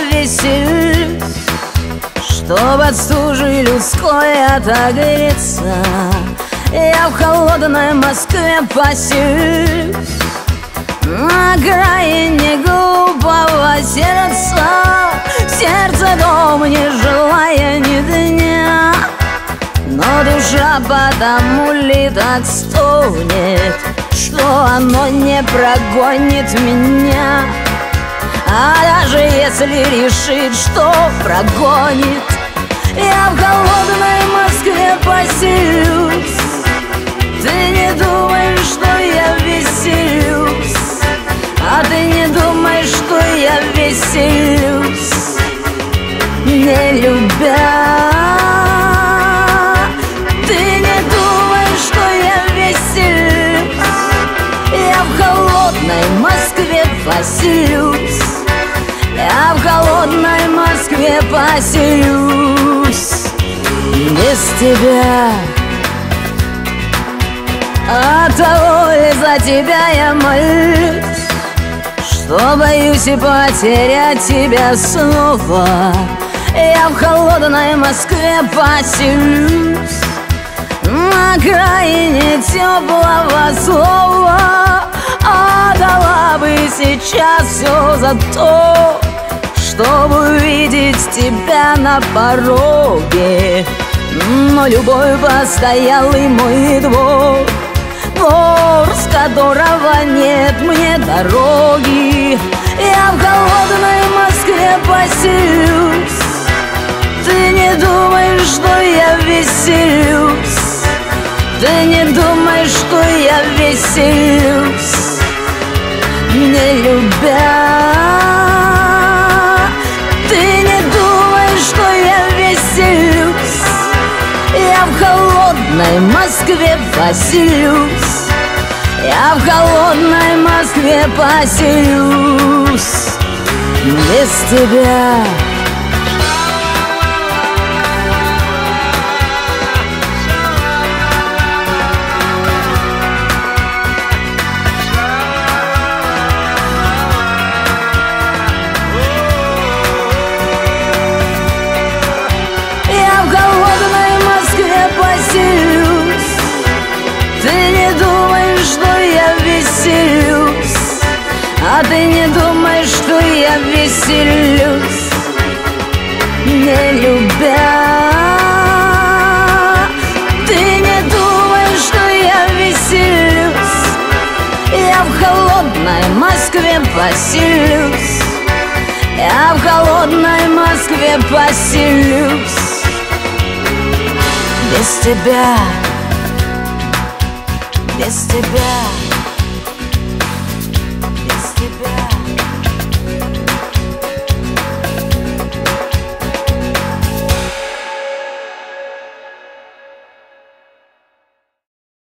веселюсь, чтоб от стужи людской отогреться. Я в холодной Москве поселюсь, на окраине глупого сердца. Сердце дом, не желая ни дня, но душа потому ли так стонет, что оно не прогонит меня. А даже если решит, что прогонит, я в холодной Москве поселюсь. Ты не думаешь, что я веселюсь, а ты не думаешь, что я веселюсь, не любя. Ты не думаешь, что я веселюсь, я в холодной Москве поселюсь. Я в холодной Москве поселюсь без тебя. От того ли за тебя я молюсь, что боюсь и потерять тебя снова. Я в холодной Москве поселюсь, на окраине теплого слова. Отдала бы сейчас все за то, чтобы увидеть тебя на пороге. Но любовь постоялый мой двор, двор, с которого нет мне дороги. Я в холодной Москве поселюсь. Ты не думаешь, что я веселюсь, ты не думаешь, что я веселюсь, не любя. Ты не думаешь, что я веселюсь, я в холодной Москве поселюсь. Я в холодной Москве поселюсь без тебя. Ты не думаешь, что я веселюсь, а ты не думаешь, что я веселюсь, не любя. Ты не думаешь, что я веселюсь, я в холодной Москве поселюсь. Я в холодной Москве поселюсь без тебя. Без тебя.